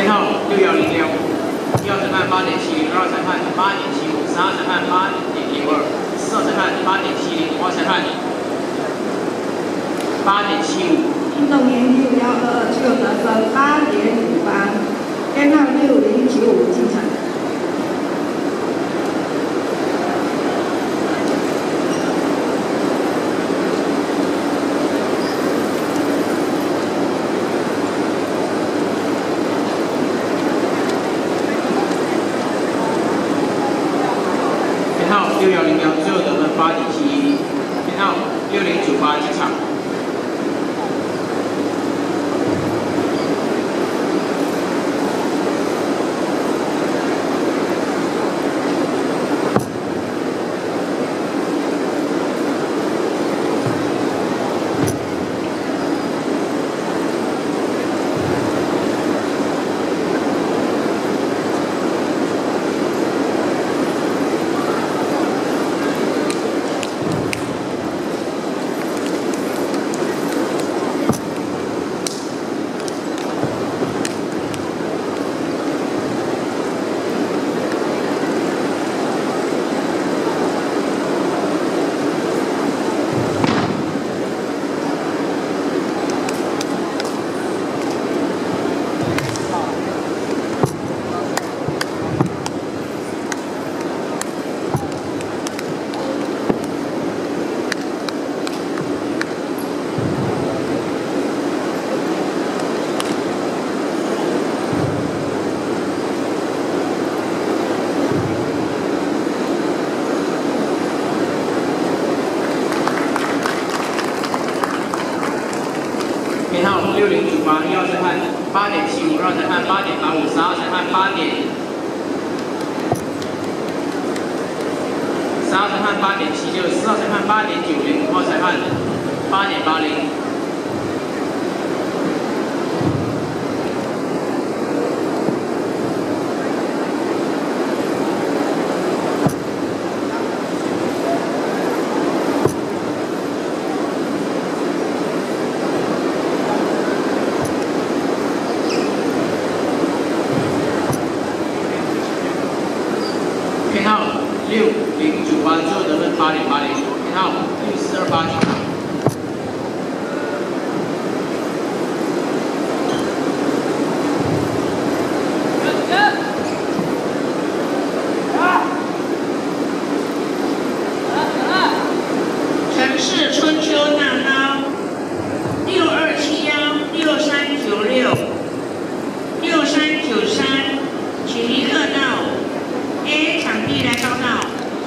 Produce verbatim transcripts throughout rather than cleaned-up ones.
编号六幺零六，一号裁判八点七零，二号裁判八点七五，三号裁判八点零二，四号裁判八点七零，五号裁判八点七五。运动员六幺二二，最后得分八点五八，编号六零九五进场。 六幺零幺，最后得分八点七一，编号六零九八进场。编号六零九八，一号裁判八点七五，二号裁判八点八五，三号裁判八点，三号裁判八点七六，四号裁判八点九零，五号裁判八点八零。 编号六零九八，最后得分八点八零，编号六四二八进场。 城市春秋大刀六二七幺六三九六六三九三，请立刻到 A 场地来报到。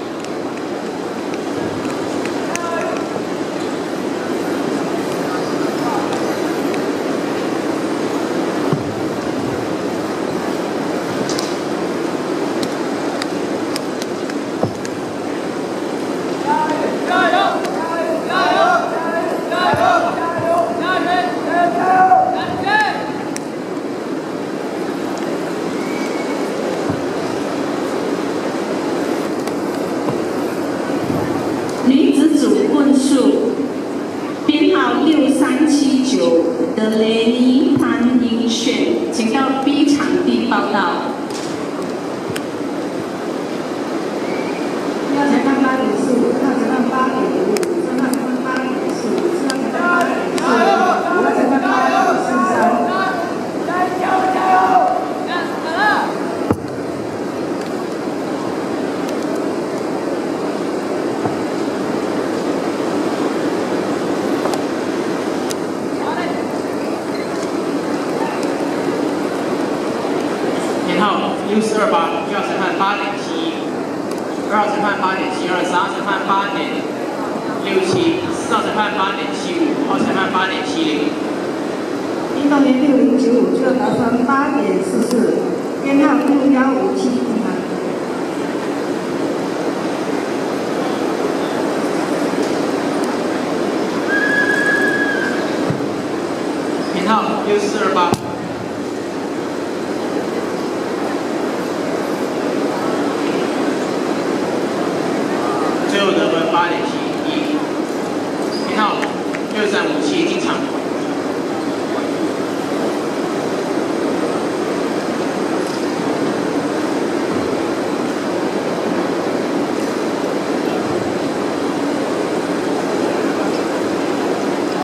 女子组混数编号六三七九的雷尼潘英炫，请到 B 场地报到。 一号裁判八点四五，二号裁判八点五五，三号裁判八点四五，四号裁判八点四五，五号裁判八点四三。加油加油！加油！ 编号六四二八，一号裁判八点七一，二号裁判八点七二，三号裁判八点六七，四号裁判八点七五，五号裁判八点七零。 运动员六零九五，最后得分八点四四，编号六幺五七进场。 编号六四二八。